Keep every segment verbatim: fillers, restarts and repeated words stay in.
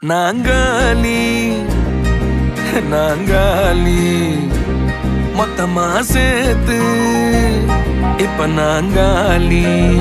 நாங்காலி நாங்காலி மொத்தமா சேர்த்து இப்ப நாங்காலி.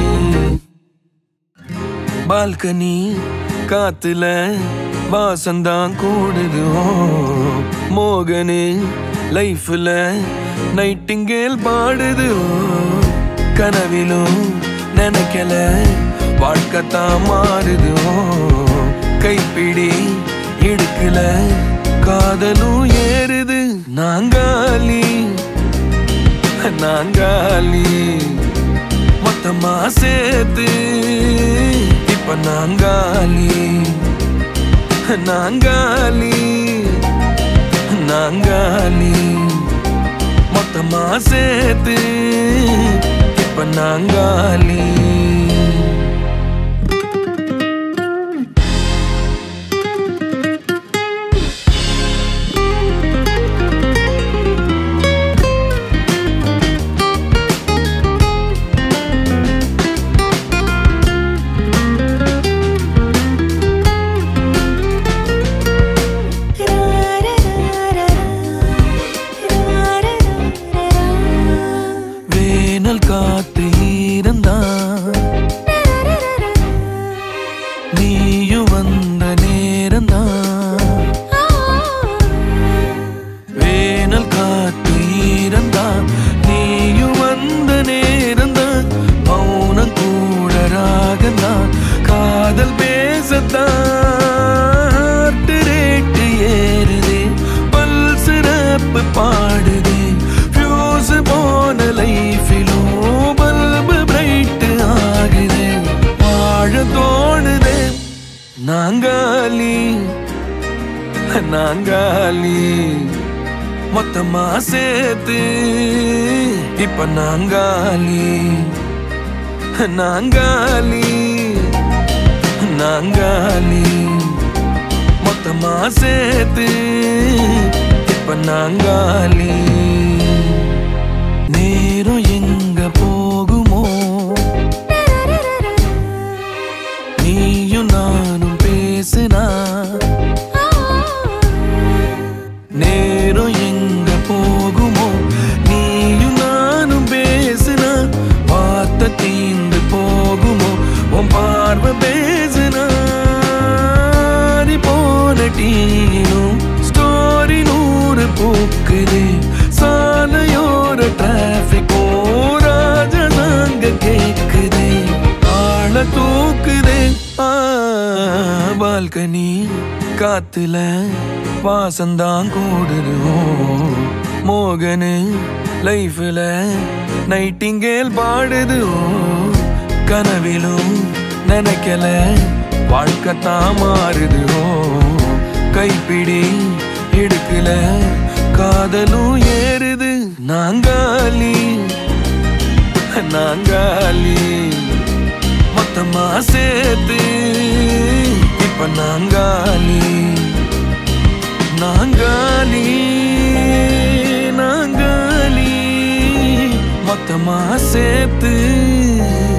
பால்கனி காத்துல வாசந்தான் கூடுது. மோகனு லைஃப்ல நைட்டிங்கேல் பாடுது. கனவிலும் நினைக்கல வாழ்க்கைத்தான் மாறுது. கைப்பிடி இடுக்கல காதலும் ஏறுது. நாங்காலி நாங்காலி மொத்தமா சேர்த்து இப்ப நாங்காலி நாங்காலி நாங்காலி மொத்தமா சேர்த்து இப்ப நாங்காலி. காத்து இருந்தா நீயும் வந்த நேரந்தா. வேனல் காத்து இருந்தா நீயும் வந்த நேரந்தா. மௌனம் கூட ராகந்தா காதல் பேசத்தான். ரேட்டு ஏறுதே பல் சிறப்பு பாடுதே. ஃபியூஸ் போன லைஃபிலும் தோணுதே. நாங்காலி நாங்காலி மொத்தமா சேர்த்து இப்ப நாங்காலி நாங்காலி நாங்காலி மொத்தமா சேர்த்து இப்ப நாங்காலி. நேரம் எங்க போகுமோ நீயும் நானும் பேசுனா. நேரம் எங்க போகுமோ நீயும் நானும் பேசுனா. வார்த்தை தீந்து போகுமோ உன் பார்வை பேசுனா. நீ போன டீனும் ஸ்டோரி நூறு பூக்குது. சாலையோர டிராபிக் ராஜனாங்க கேக்குது. ஆள தூக்குதே. பால்கனி காத்துல வாசந்தான் கூடுது. மோகனு லைஃப்ல நைட்டிங்கேல் பாடுது. கனவிலும் நினைக்கல வாழ்க்கைத்தான் மாறுது. கைப்பிடி இடுக்கல காதலும் ஏறுது. நாங்காலி நாங்காலி மொத்தமா சேர்த்து இப்ப நாங்காலி நாங்காலி நாங்காலி மொத்தமா சேர்த்து